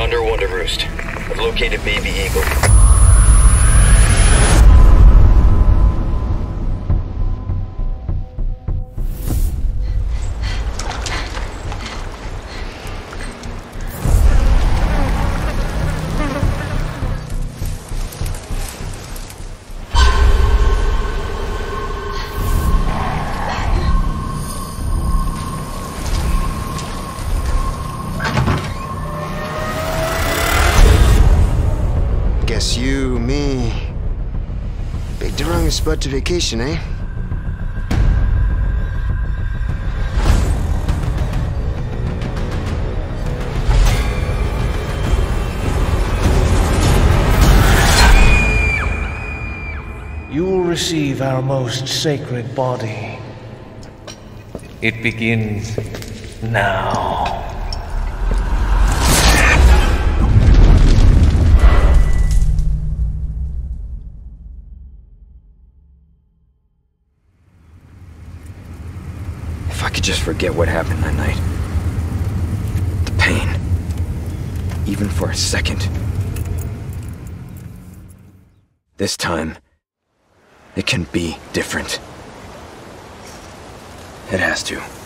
Condor 1 to roost. I've located baby eagle. Guess you, me, picked the wrong spot to vacation, eh? You will receive our most sacred body. It begins now. If I could just forget what happened that night. The pain. Even for a second. This time, it can be different. It has to.